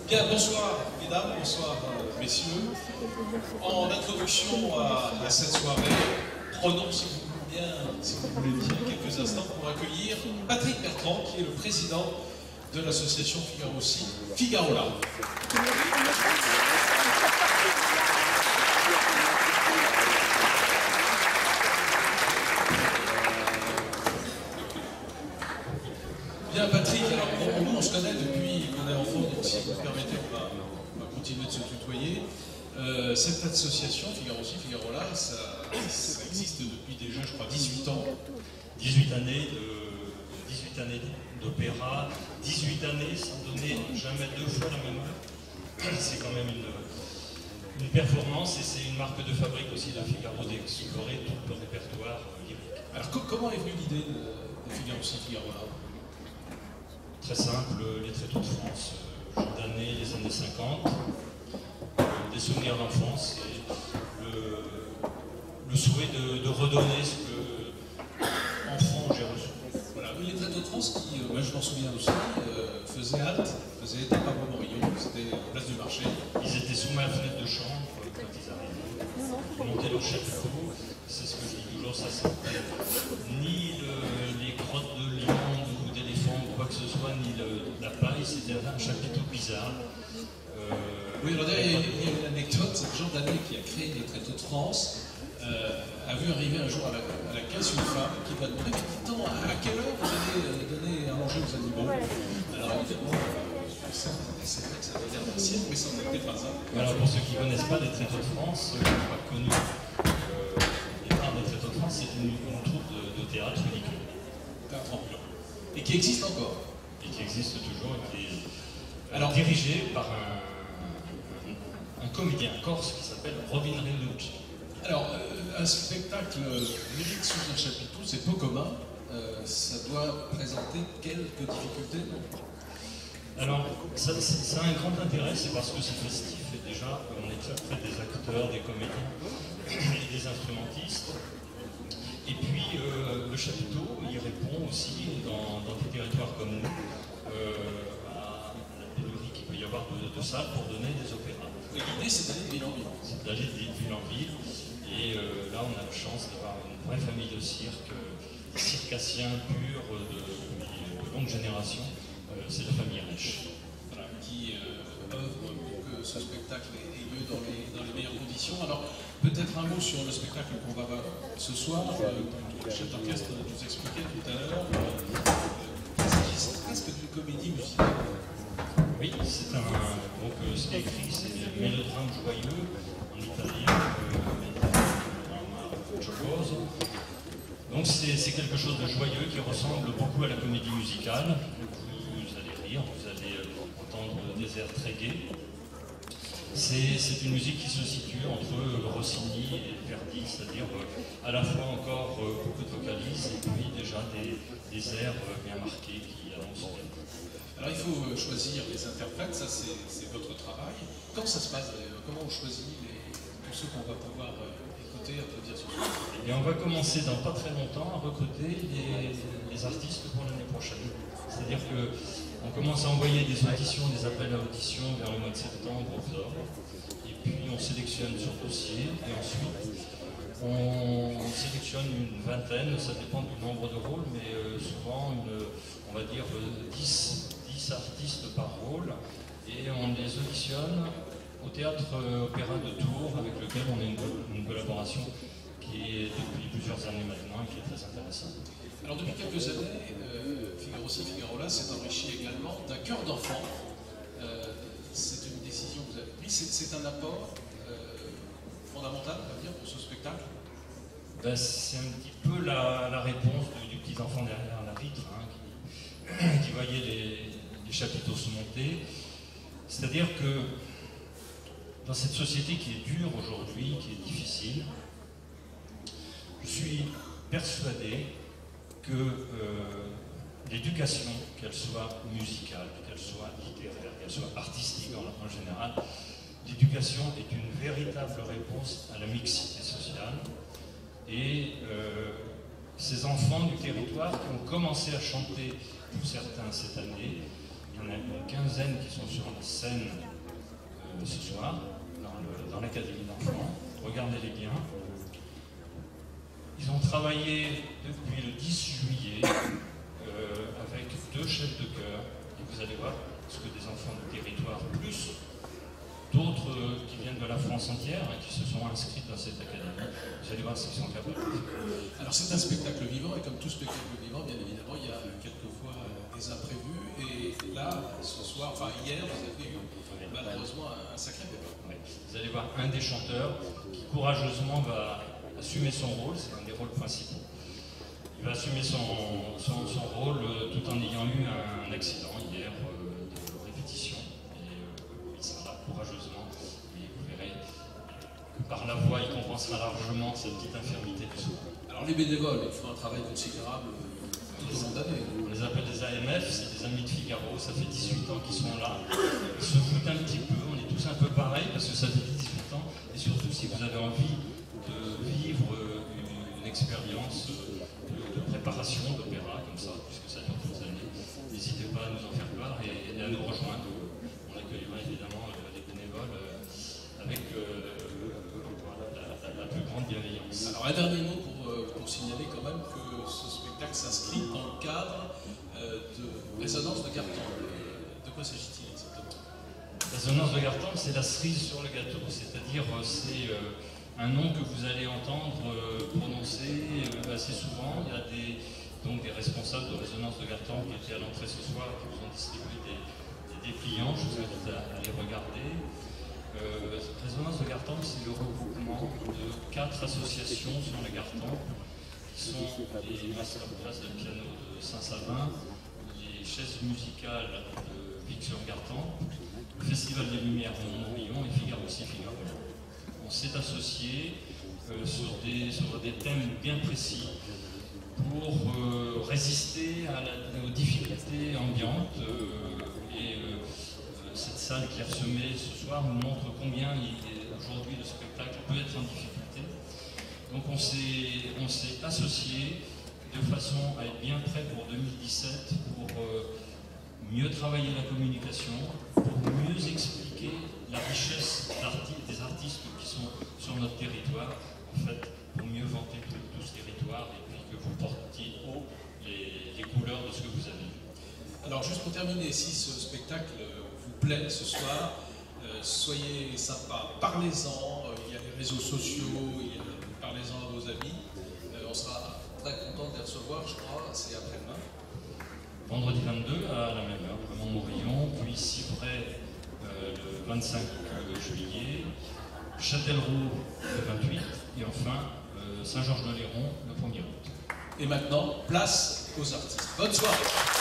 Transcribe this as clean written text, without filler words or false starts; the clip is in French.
Bien, bonsoir mesdames, bonsoir messieurs. En introduction à cette soirée, prenons si vous voulez bien quelques instants pour accueillir Patrick Bertrand, qui est le président de l'association Figaro-ci, Figaro-là. Bien Patrick, alors nous on se connaît depuis qu'on est enfant, donc si vous me permettez on va continuer de se tutoyer. Cette association, Figaro-ci, Figaro-là, ça existe depuis déjà je crois 18 ans. 18 années d'opéra, 18 années sans donner jamais deux fois la même heure. C'est quand même une performance et c'est une marque de fabrique aussi de Figaro d'explorer tout le répertoire lyrique. Alors comment est venue l'idée de Figaro-ci, Figaro-là? Très simple, les tréteaux de France, d'années, les années 50, des souvenirs d'enfance et le souhait de redonner ce que enfant j'ai reçu. Voilà, les tréteaux de France qui, moi je m'en souviens aussi, faisaient halte, faisaient étape à Beaumorillon, c'était place du marché. Ils étaient sous ma fenêtre de chambre quand ils arrivaient. Ils montaient leur chapiteau, c'est ce que je dis toujours, ça sentait ni les grottes de lions ou d'éléphants ou quoi que ce soit, ni la paille, c'était un chapiteau bizarre. Oui, alors il y a une anecdote, c'est Jean Danet qui a créé les tréteaux de France, a vu arriver un jour à la caisse une femme qui va demander mais dis-donc, à quelle heure vous allez donner à manger aux animaux? Alors évidemment, c'est vrai que ça veut dire l'ancienne, mais ça n'était pas ça. Alors pour ceux qui ne connaissent pas les tréteaux de France, pas connus, au départ des tréteaux de France, c'est une troupe de théâtre unique. Théâtre ambulant. Et qui existe encore. Et qui existe toujours, et qui est dirigé par un comédien corse qui s'appelle Robin Renucci. Alors, un spectacle lyrique sous un chapiteau, c'est peu commun. Ça doit présenter quelques difficultés, non? Alors, ça a un grand intérêt, c'est parce que c'est festif, et déjà, on est très près des acteurs, des comédiens et des instrumentistes. Et puis, le chapiteau, il répond aussi, dans des territoires comme nous, à la pénurie qu'il peut y avoir de salles pour donner des opéras. L'idée, c'est d'aller de ville en ville. C'est d'aller de ville en ville. Et là, on a la chance d'avoir une vraie famille de cirque, circassiens purs de longue génération. C'est la famille riche. Voilà, qui œuvre pour que ce spectacle ait lieu dans les meilleures conditions. Alors, peut-être un mot sur le spectacle qu'on va voir ce soir. Le chef d'orchestre nous expliquait tout à l'heure. C'est presque d'une comédie musicale. Oui, c'est donc ce qui est écrit, c'est un mélodrame joyeux en italien, donc c'est quelque chose de joyeux qui ressemble beaucoup à la comédie musicale. Vous allez rire, vous allez entendre des airs très gais. C'est une musique qui se situe entre Rossini et Verdi, c'est-à-dire à la fois encore beaucoup de vocalises et puis déjà des airs bien marqués qui annoncent bien. Alors il faut choisir les interprètes, ça c'est votre travail. Comment ça se passe? Comment on choisit tous ceux qu'on va pouvoir écouter, applaudir sur ça? Eh bien, on va commencer dans pas très longtemps à recruter les artistes pour l'année prochaine. C'est-à-dire qu'on commence à envoyer des auditions, des appels à auditions vers le mois de septembre, octobre. Et puis on sélectionne sur dossier et ensuite on sélectionne une vingtaine, ça dépend du nombre de rôles, mais souvent on va dire 10 artistes par rôle, et on les auditionne au Théâtre Opéra de Tours, avec lequel on a une collaboration qui est depuis plusieurs années maintenant et qui est très intéressante. Alors depuis quelques années, Figaro-ci, Figaro-là s'est enrichi également d'un chœur d'enfants. C'est une décision que vous avez prise, c'est un apport fondamental, on va dire, pour ce spectacle. Ben, c'est un petit peu la réponse du petit enfant derrière la vitre, qui voyait les chapiteaux se monter. C'est-à-dire que dans cette société qui est dure aujourd'hui, qui est difficile, je suis persuadé que l'éducation, qu'elle soit musicale, qu'elle soit littéraire, qu'elle soit artistique en général, l'éducation est une véritable réponse à la mixité sociale. Et ces enfants du territoire qui ont commencé à chanter, pour certains cette année, Il y en a une quinzaine qui sont sur la scène ce soir, dans l'Académie d'enfants. Regardez les liens. Ils ont travaillé depuis le 10 juillet avec 2 chefs de chœur. Et vous allez voir ce que des enfants de territoire, plus d'autres qui viennent de la France entière et qui se sont inscrits dans cette académie, vous allez voir ce qu'ils sont capables de faire. Alors c'est un spectacle vivant, et comme tout spectacle vivant, bien évidemment, il y a quelquefois des imprévus. Et là, ce soir, enfin hier, vous avez eu malheureusement un sacré pépin. Oui. Vous allez voir un des chanteurs qui courageusement va assumer son rôle, c'est un des rôles principaux. Il va assumer son rôle tout en ayant eu un accident hier de répétition. Et il sera là courageusement. Et vous verrez que par la voix, il compensera largement cette petite infirmité du soir. Alors les bénévoles, ils font un travail considérable tout au long d'année. On les appelle des AMF, c'est des Amis de Figaro. Ça fait 18 ans qu'ils sont là. Ils se foutent un petit peu. On est tous un peu pareils parce que ça fait 18 ans. Et surtout, si vous avez envie de vivre une expérience de préparation d'opéra comme ça, puisque ça dure toutes les années, n'hésitez pas à nous en faire part et à nous rejoindre. On accueillera évidemment les bénévoles avec la plus grande bienveillance. Alors un dernier mot pour signaler quand même que ce spectacle s'inscrit dans le cadre de Résonance de Gartempe. De quoi s'agit-il exactement? Résonance de Gartempe, c'est la cerise sur le gâteau, c'est-à-dire c'est un nom que vous allez entendre prononcer assez souvent. Il y a donc des responsables de Résonance de Gartempe qui étaient à l'entrée ce soir, qui vous ont distribué des dépliants. Je vous invite à les regarder. Résonance de Gartempe, c'est le regroupement de 4 associations sur la Gartempe, qui sont les masterclass de piano de Saint-Savin, les chaises musicales de Vic-sur-Gartempe, le Festival des Lumières de Montbrillon et Figaro aussi Figaro. On s'est associés sur des thèmes bien précis pour résister aux difficultés ambiantes. Cette salle clairsemée ce soir nous montre combien aujourd'hui le spectacle peut être en difficulté. Donc on s'est associés de façon à être bien prêt pour 2017, pour mieux travailler la communication, pour mieux expliquer la richesse des artistes qui sont sur notre territoire, en fait, pour mieux vanter tout ce territoire et puis que vous portiez haut les couleurs de ce que vous avez vu. Alors juste pour terminer, si ce spectacle vous plaît ce soir, soyez sympa, parlez-en, il y a les réseaux sociaux, parlez-en à vos amis, on sera très content de les recevoir, je crois, c'est après-demain. Vendredi 22 à la même heure, à Montmorillon, puis Civray le 25 juillet, Châtellerault le 28 et enfin Saint-Georges-de-Léron le 1er août. Et maintenant, place aux artistes. Bonne soirée.